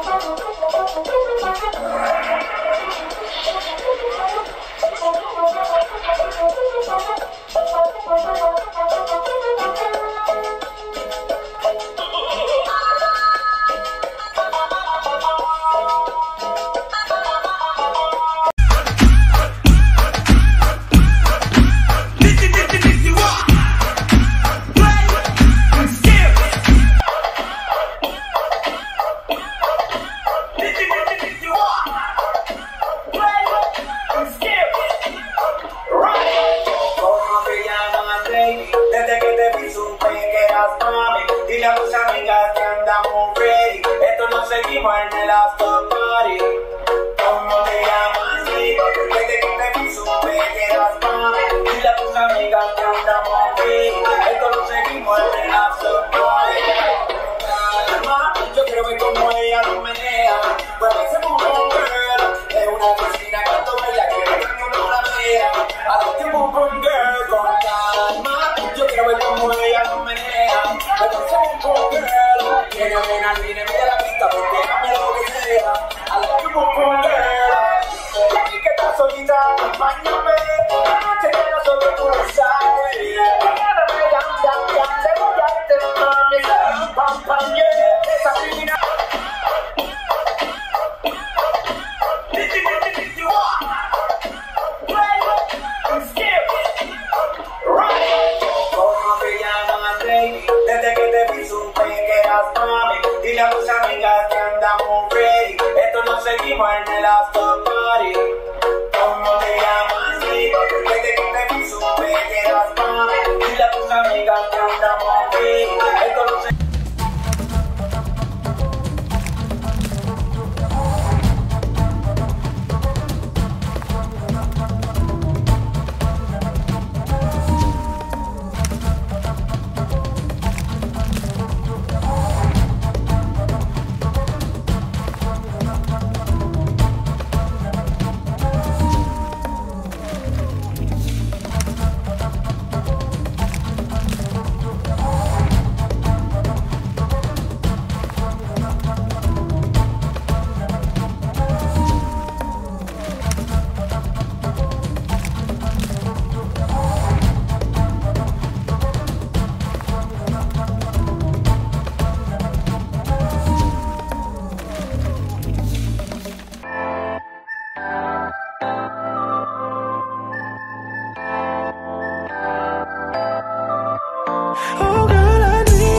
Desde que te vi supe que eras mami. Dile a tus amigas que andamos ready. Esto lo seguimos en el after party. ¿Cómo te llamas, baby? Desde que te vi supe que eras mami. Dile a tus amigas que andamos ready. Esto lo seguimos en el after party. Calma, yo quiero ver cómo ella lo menea. Pues me hice un girl. Es una vecina cuando baila quiero que mi uno la vea. A los tiempos con girl con calma. Yo quiero ver cómo ella lo menea. Pero soy un girl. Quiero ver al cine, mira la pista porque dame lo que sea. A los tiempos con girl. Y aquí que estás solita, acompáñame. La noche que nosotros tú lo sabes. Agárrame, ya, te voy a hacer mami. Pam, pam, yeah. Esa criminal. Desde que te vi supe que eras mami. Dile a tus amigas que andamos ready. Esto lo seguimos en el after party. ¿Cómo te llamas, baby? Desde que te vi supe que eras mami. Dile a tus amigas que andamos ready. Esto lo seguimos.